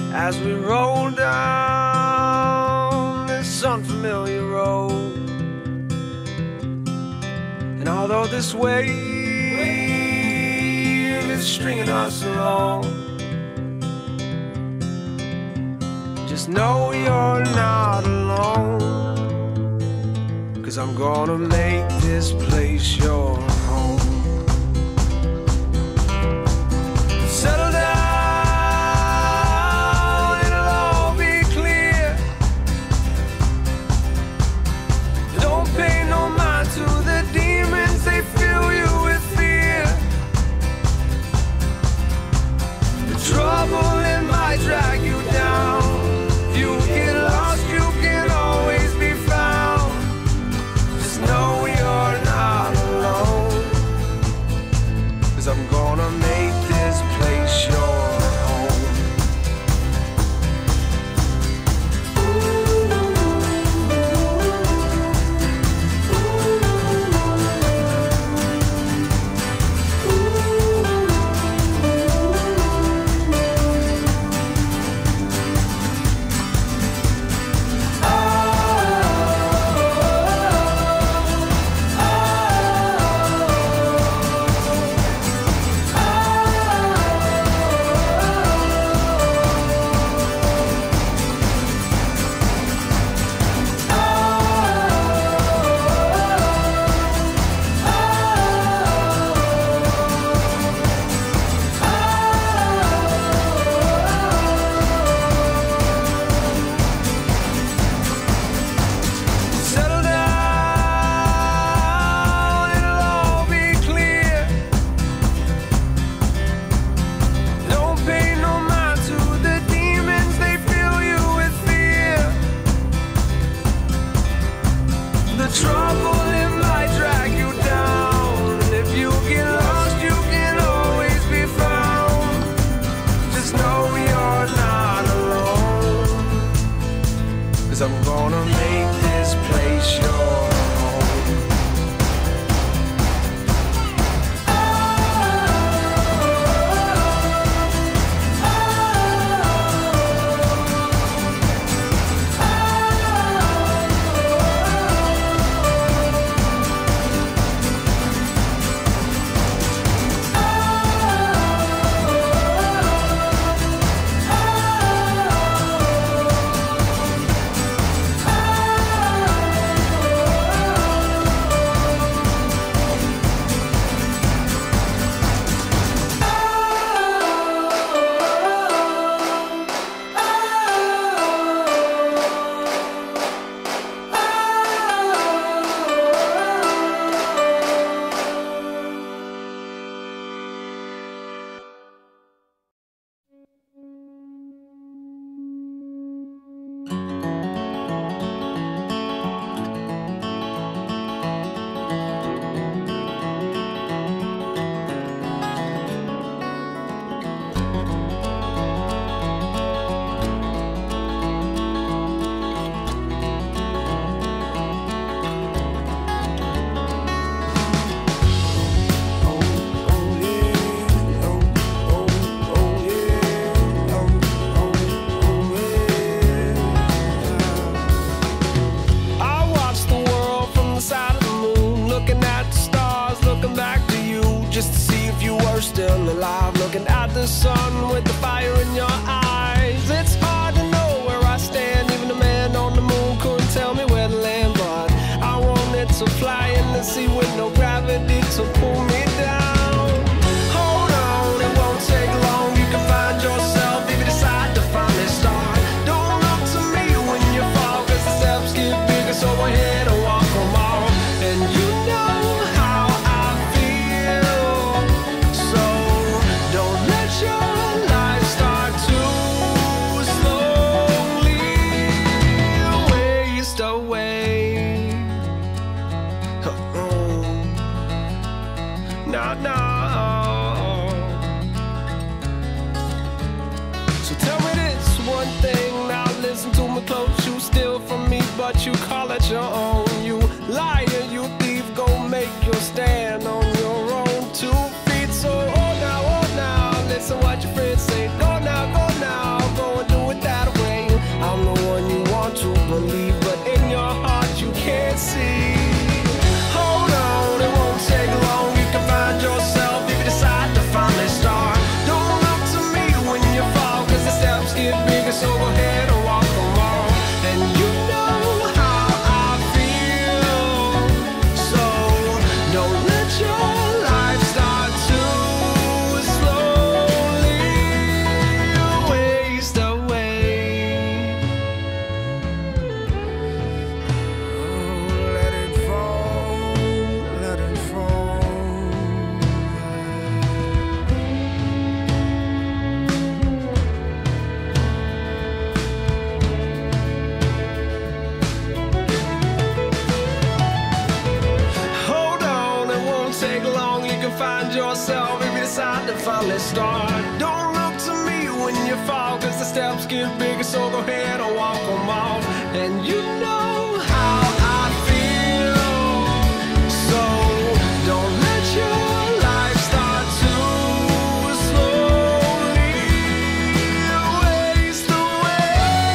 as we roll down this unfamiliar road. And although this wave is stringing us along, just know you're not alone, 'cause I'm gonna make this place your home. Settle down, it'll all be clear. Don't pay no mind to the demons, they fill you with fear. The trouble, it might drag you down. If you get lost, you can always be found. Just know you're not alone, 'cause I'm gonna make this place your home. I'm gonna make this place your still alive, looking at the sun with the fire in your eyes. It's hard to know where I stand, even the man on the moon couldn't tell me where to land. But I wanted to fly in the sea with no gravity to pull me down. Hold on, it won't take long, you can find yourself if you decide to finally start. Don't look to me when you fall, 'cause the steps get bigger, so go ahead and walk them all. And you know how I feel, so don't let your life start to slowly waste away. No, no. So tell me this one thing, now listen to me close. You steal from me, but you call it your own. You liar, you thief, go make your stand on your own 2 feet. So oh now, listen what your friends say. Go now, go and do bigger, so go ahead and walk them all. And you know how I feel, so don't let your life start to slowly waste away. Oh, let it fall, let it fall. Hold on, it won't take long. You can find yourself if you decide to finally start. Don't look to me when you fall, cause the steps get bigger, so go ahead and walk them off. And you know how I feel, so don't let your life start to slowly waste away.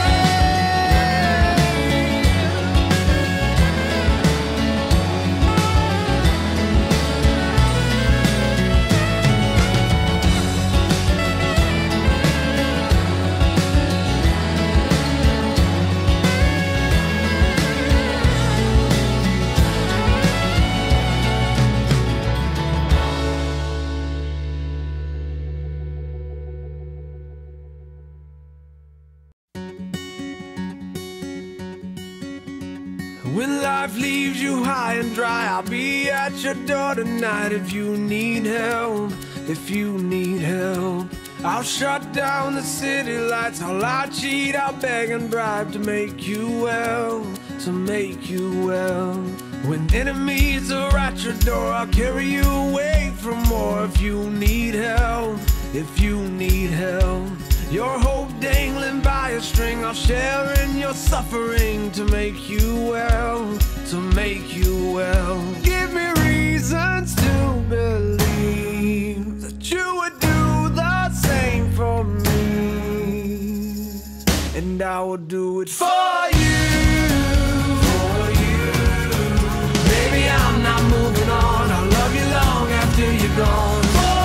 When life leaves you high and dry, I'll be at your door tonight if you need help, if you need help. I'll shut down the city lights, I'll lie, cheat, I'll beg and bribe to make you well, to make you well. When enemies are at your door, I'll carry you away from more if you need help, if you need help. Your hope dangling by a string, I'll share in your suffering to make you well, to make you well. Give me reasons to believe that you would do the same for me, and I will do it for you, for you. Baby, I'm not moving on, I'll love you long after you're gone.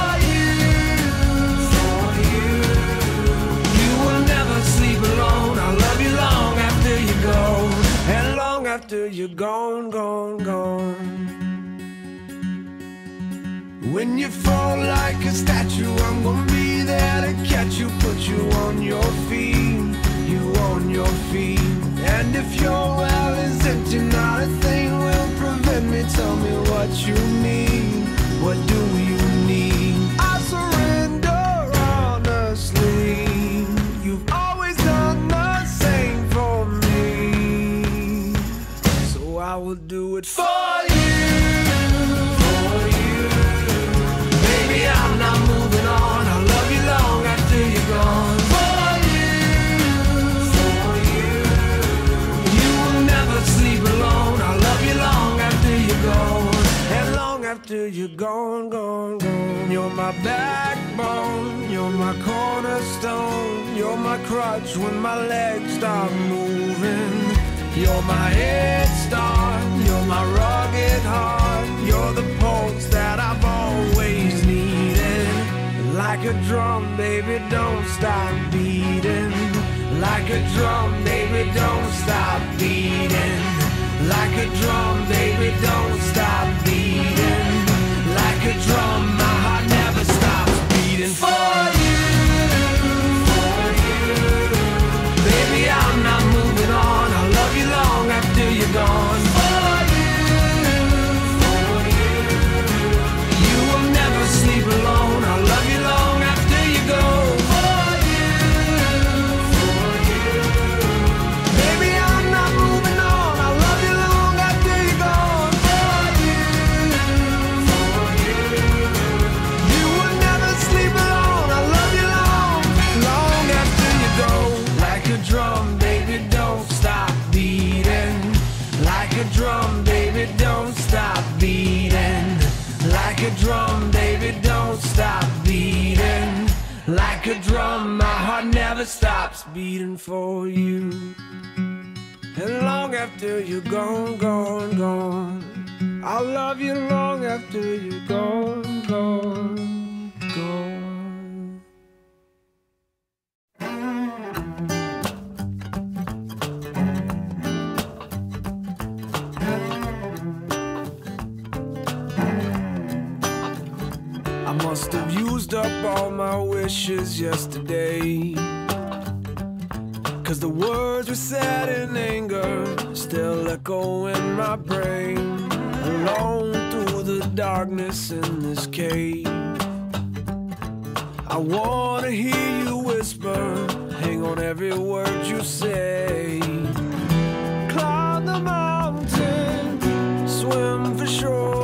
And long after you're gone, gone, gone. When you fall like a statue, I'm gonna be there to catch you, put you on your feet, you on your feet. And if your well is empty, not a thing will prevent me. Tell me what you need, what do you need? I surrender honestly. You've always done the same for me, I will do it for you, for you. Baby, I'm not moving on, I'll love you long after you're gone. For you. You will never sleep alone, I'll love you long after you're gone. And long after you're gone, gone, gone. You're my backbone, you're my cornerstone, you're my crutch when my legs stop moving. You're my head start, you're my rugged heart, you're the pulse that I've always needed. Like a drum, baby, don't stop beating. Like a drum, baby, don't stop beating. Like a drum, baby, don't stop beating. Like a drum, my heart never stops beating. For you, baby, I'm not moving on, I'll love you long after you're gone. For you, you will never sleep alone, I'll love you long after you go. For you, baby, I'm not moving on, I'll love you long after you're gone. For you, you will never sleep alone, I'll love you long, long after you go. Like a drum, baby, don't stop beating. Like a drum, baby, don't stop beating. Like a drum, baby, don't stop beating. Like a drum, my heart never stops beating for you. And long after you're gone, gone, gone, I'll love you long after you're gone, gone, gone. used up all my wishes yesterday. 'Cause the words we said in anger still echo in my brain, alone through the darkness in this cave. I wanna hear you whisper, hang on every word you say. Climb the mountain, swim for shore.